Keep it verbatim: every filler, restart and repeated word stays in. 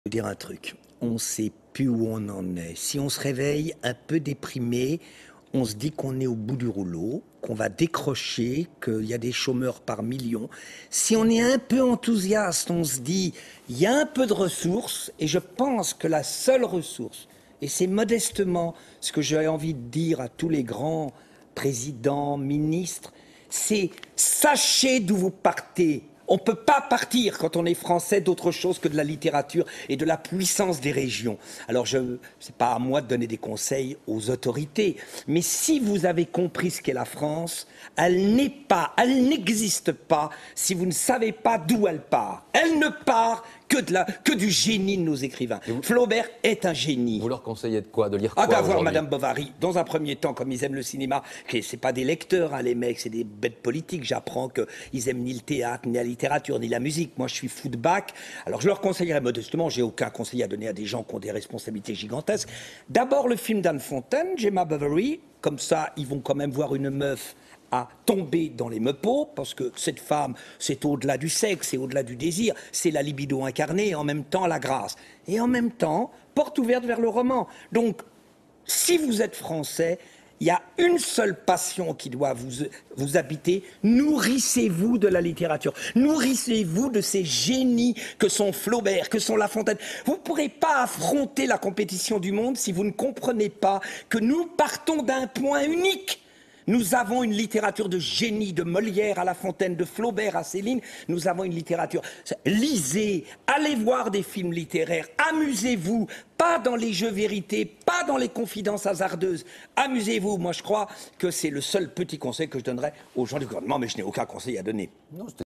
Je vais dire un truc, on ne sait plus où on en est. Si on se réveille un peu déprimé, on se dit qu'on est au bout du rouleau, qu'on va décrocher, qu'il y a des chômeurs par millions. Si on est un peu enthousiaste, on se dit, il y a un peu de ressources, et je pense que la seule ressource, et c'est modestement ce que j'ai envie de dire à tous les grands présidents, ministres, c'est sachez d'où vous partez. On ne peut pas partir, quand on est français, d'autre chose que de la littérature et de la puissance des régions. Alors, ce n'est pas à moi de donner des conseils aux autorités, mais si vous avez compris ce qu'est la France, elle n'est pas, elle n'existe pas si vous ne savez pas d'où elle part. Elle ne part que, de la, que du génie de nos écrivains. Vous, Flaubert est un génie. Vous leur conseillez de quoi? De lire quoi? Ah, d'avoir Madame Bovary, dans un premier temps, comme ils aiment le cinéma, c'est pas des lecteurs, hein, les mecs, c'est des bêtes politiques. J'apprends qu'ils aiment ni le théâtre, ni la littérature, ni la musique. Moi, je suis fou de Bach. Alors, je leur conseillerais modestement, j'ai aucun conseil à donner à des gens qui ont des responsabilités gigantesques. D'abord, le film d'Anne Fontaine, Gemma Bovary, comme ça, ils vont quand même voir une meuf à tomber dans les meupos, parce que cette femme, c'est au-delà du sexe, c'est au-delà du désir, c'est la libido incarnée, et en même temps la grâce. Et en même temps, porte ouverte vers le roman. Donc, si vous êtes français, il y a une seule passion qui doit vous, vous habiter. Nourrissez-vous de la littérature. Nourrissez-vous de ces génies que sont Flaubert, que sont La Fontaine. Vous ne pourrez pas affronter la compétition du monde si vous ne comprenez pas que nous partons d'un point unique. Nous avons une littérature de génie, de Molière à La Fontaine, de Flaubert à Céline. Nous avons une littérature. Lisez, allez voir des films littéraires, amusez-vous, pas dans les jeux vérités, pas dans les confidences hasardeuses. Amusez-vous. Moi, je crois que c'est le seul petit conseil que je donnerais aux gens du gouvernement, mais je n'ai aucun conseil à donner. Non,